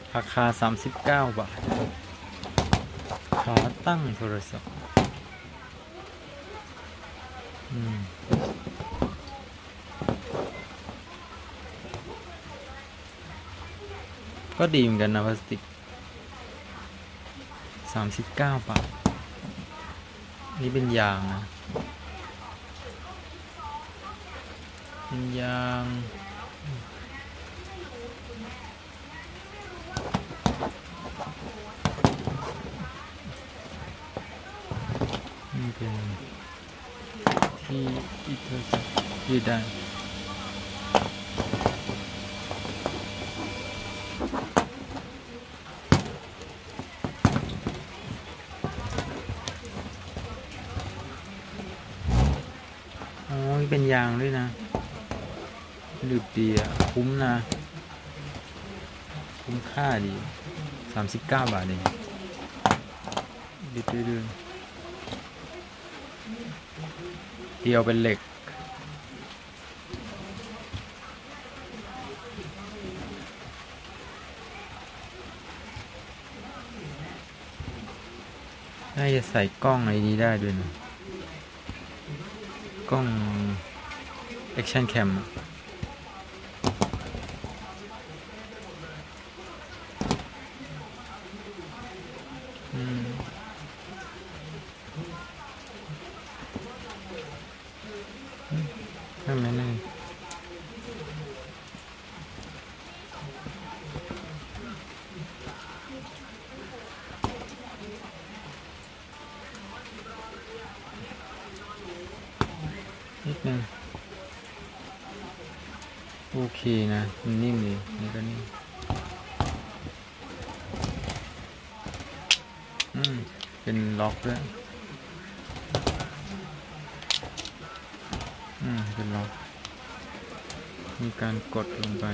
ราคา39 บาทขาตั้งโทรศัพท์ก็ดีเหมือนกันนะพลาสติก39 บาทนี่เป็นยางนะเป็นยางนี่เป็นที่อิโทรศัพท์ยืดได้เป็นยางด้วยนะดูดีอ่ะคุ้มนะคุ้มค่าดี39 บาทเองดื้อเดียวเป็นเหล็กน่าจะใส่กล้องในนี้ได้ด้วยนะกล้อง Action Cam ทำไมนี่นิดนึงโอเคนะมันนิ่มดีนี่ก็นิ่มเป็นล็อกด้วยเป็นล็อกมีการกดลงไป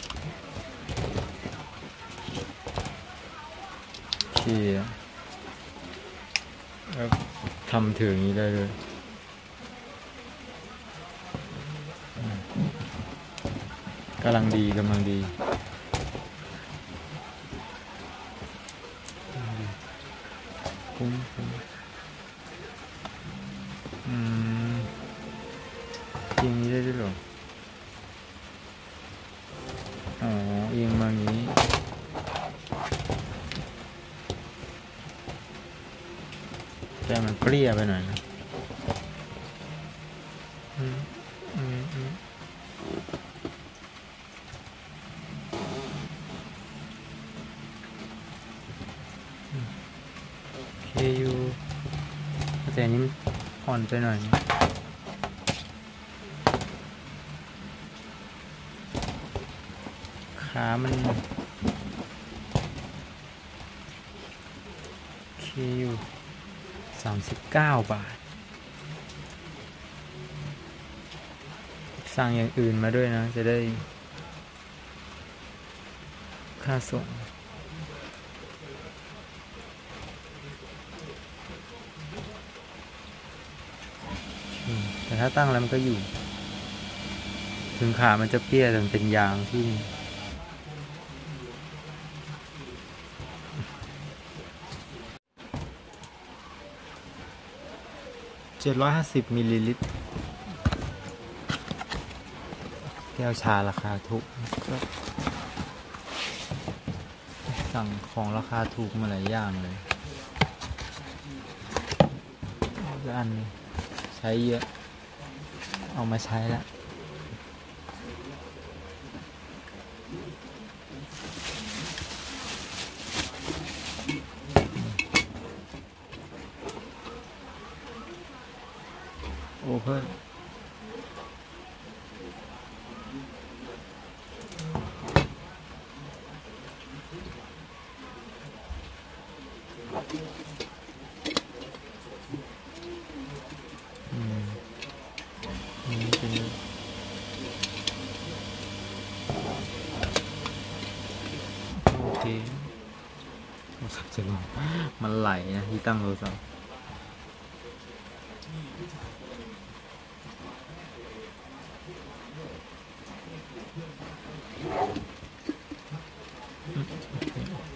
โอเคแล้วทำถึงนี้ได้เลยกำลังดีคุ้มเอียงนี้ได้ด้วยหรออ๋อเอียงมาอย่างนี้แต่มันเปรี้ยไปหน่อยนะโอเคอยู่แต่อันนี้อ่อนไปหน่อยขามันโอเคอยู่39 บาทสั่งอย่างอื่นมาด้วยนะจะได้ค่าส่งแต่ถ้าตั้งแล้วมันก็อยู่ถึงขามันจะเปี้ยแต่มันเป็นยางที่750 มิลลิลิตรแก้วชาราคาถูกก็สั่งของราคาถูกมาหลายอย่างเลยอันใช้เยอะเอามาใช้แล้วโอ้เพิ่มโอเคโทรศัพท์จะลงมันไหลนะที่ตั้งโทรศัพท์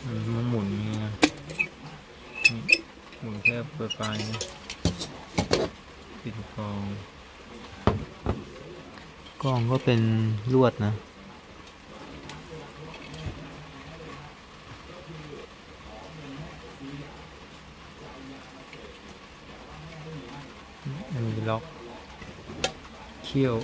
มันหมุนไงนี่หมุนแค่ปลายนะปิดกองก็เป็นลวดนะมีล็อกเขี้ยว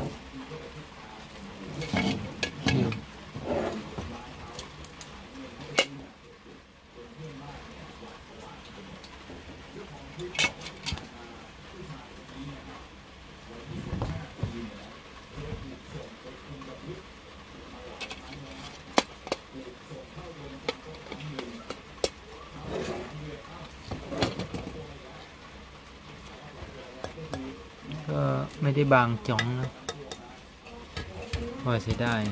ก็ไม่ได้บางจ้องนะพอใช้ได้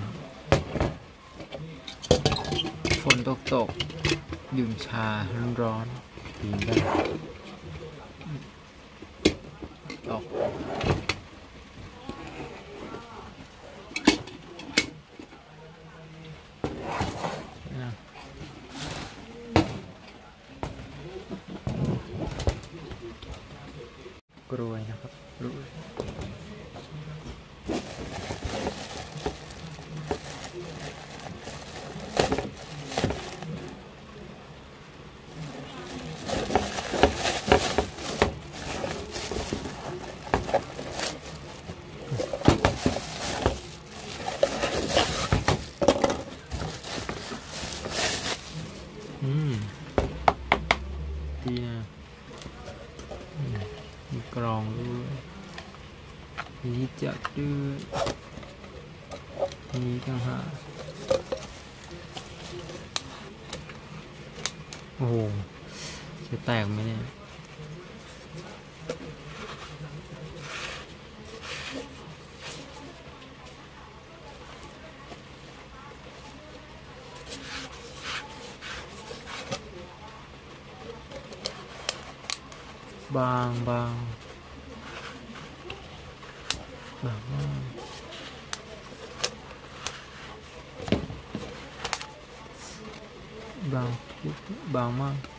ฝนตกดื่มชาร้อนๆกินได้ออกนะกรวยนะครับกรวยดีนะมีกรองด้วยมีจักรด้วยมีต่างหากโอ้โหจะแตกไหมเนี่ยบางมากบางมาก